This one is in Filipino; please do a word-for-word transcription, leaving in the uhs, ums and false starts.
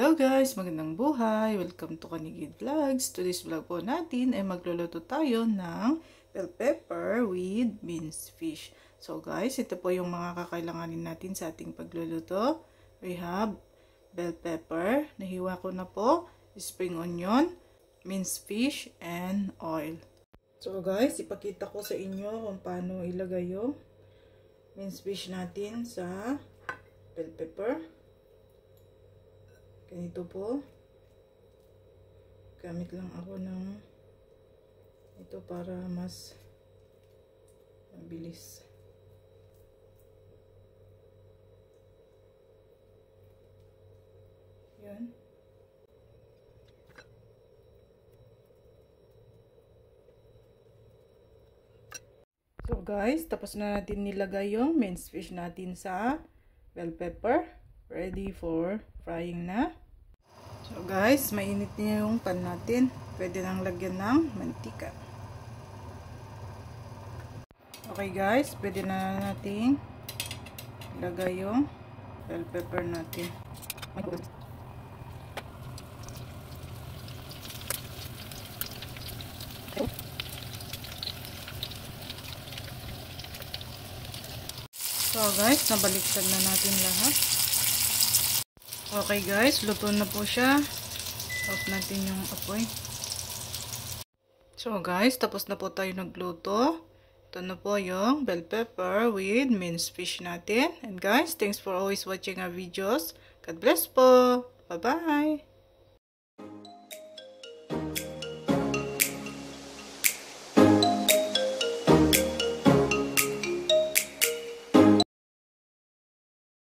Hello guys! Magandang buhay! Welcome to Kanigid Vlogs. Today's vlog po natin ay magluluto tayo ng bell pepper with minced fish. So guys, ito po yung mga kakailanganin natin sa ating pagluluto. We have bell pepper, nahiwa ko na po, spring onion, minced fish, and oil. So guys, ipakita ko sa inyo kung paano ilagay yung minced fish natin sa bell pepper. Ganito po. Gamit lang ako ng ito para mas mabilis. Yan. So guys, tapos na natin nilagay yung minced fish natin sa bell pepper. Ready for frying na. So guys, mainit na yung pan natin. Pwede nang lagyan ng mantika. Okay guys, pwede na natin ilagay yung bell pepper natin. So guys, nabaliktad na natin lahat. Okay guys, luto na po siya. Off natin yung apoy. So guys, tapos na po tayo nagluto. Ito na po yung bell pepper with minced fish natin. And guys, thanks for always watching our videos. God bless po. Bye-bye.